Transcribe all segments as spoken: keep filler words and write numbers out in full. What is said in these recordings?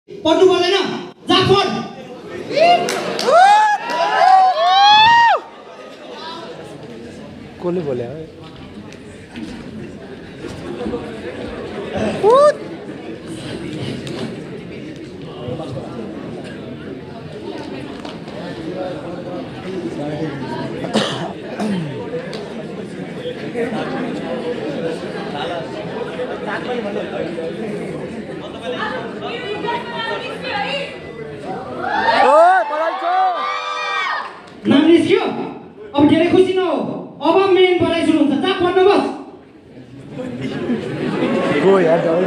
पढ्नु पर्दैन जा पढ कोले बोले है नाम निस्क्यो अब धेरै खुसी न हो अब मेन पढाइ सुरु हुन्छ जा पढ्नु बस गो यार जाऊ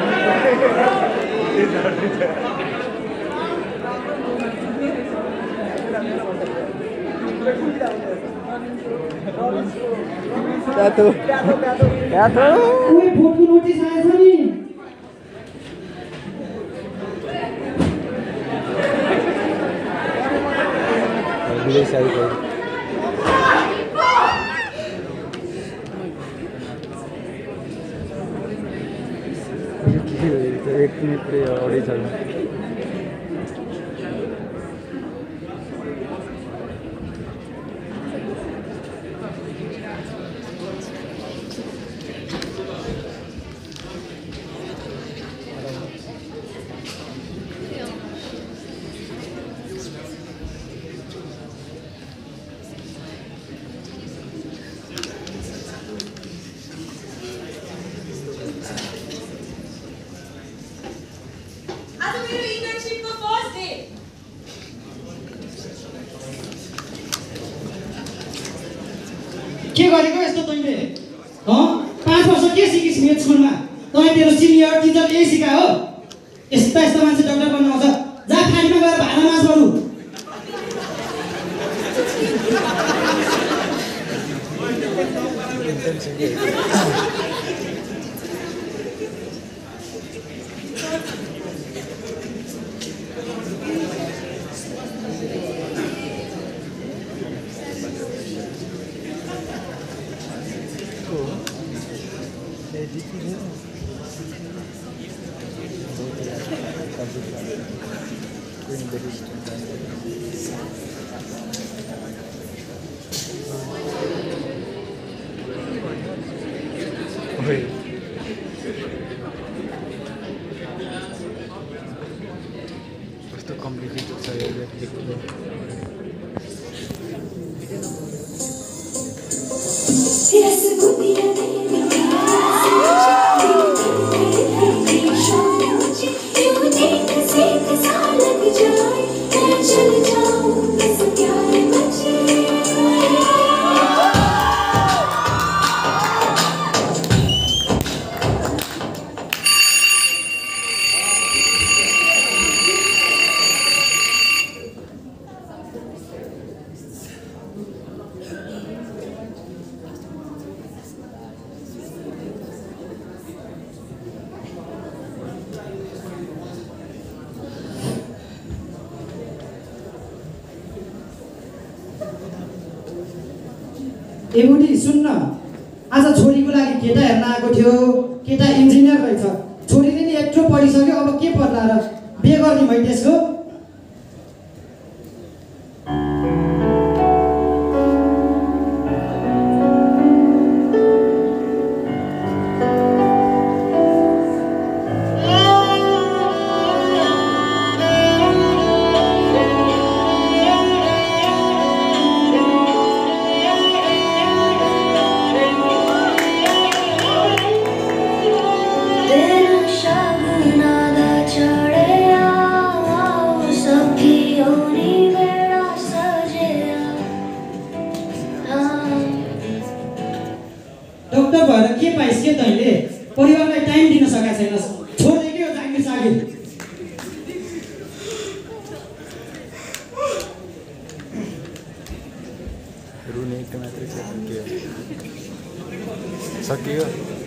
क्या तो क्या तो कोही भोटको नोटिस आएछ नि विदेश आएको एक मिनट अगाडि छ के गरेको यस्तो तैँले पाँच वर्ष के सिकिस् मेथ स्कुलमा तँ तेरो सिनियर टिचर यही सिकायो यस्ता यस्ता मान्छे डक्टर बन्नु आउँछ जा खाडीमा गएर भाडा मास बरु कस्तो कम्प्लिकेटेड छ यो लेख्नु ए बुढी सुन्न आज छोरीको लागि केटा हेर्न आएको थियो केटा इन्जिनियर रहेछ छोरीले नि यत्रो पढिसक्यो अब के पर्ला र बिहे गर्ने भइ त्यसको डक्टर भएर के पाइस् के तैँले परिवारलाई टाइम दिन सकेका छैनस् छोड्दै के हो जागिर सागिर रुने एक मात्रै छ सकियो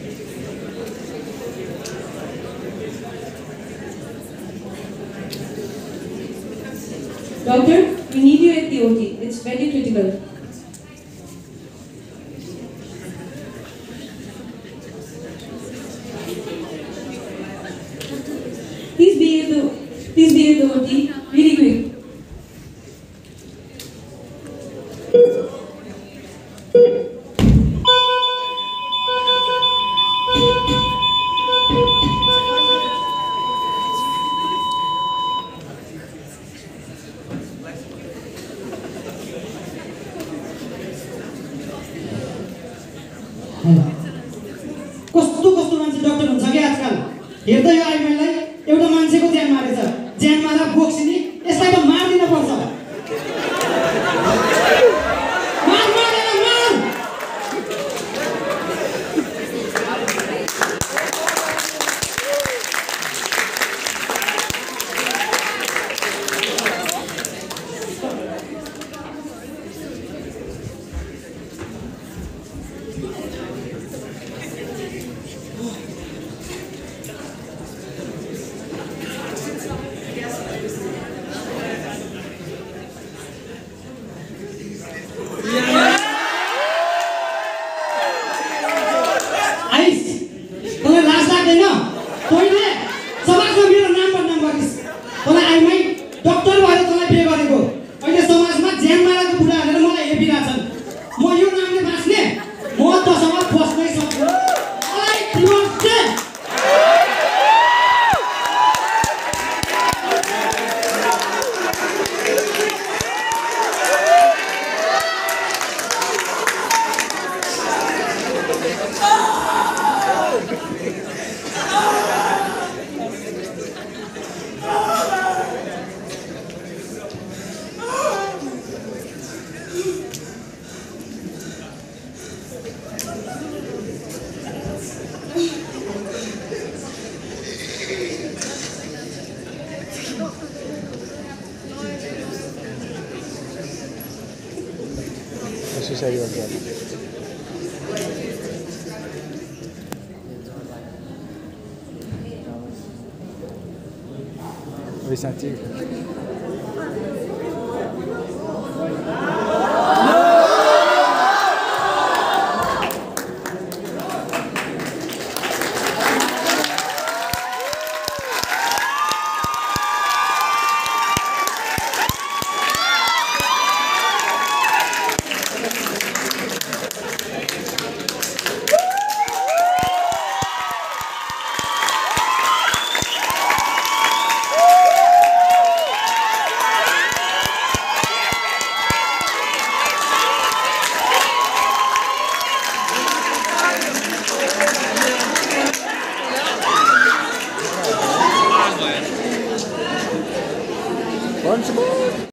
Doctor, we need you at the O T. It's very critical. Please be able to कस्तो कस्तो मान्छे डाक्टर हुन्छ कि आजकल हेर्दै यो आइमाईलाई एउटा मान्छेको ज्यान मारेछ ज्यान मारा बोक्सिनी यसलाई त मार्दिन पर्छ मार मारेर मार सुसाइड गर्छ ओइ साँच्ची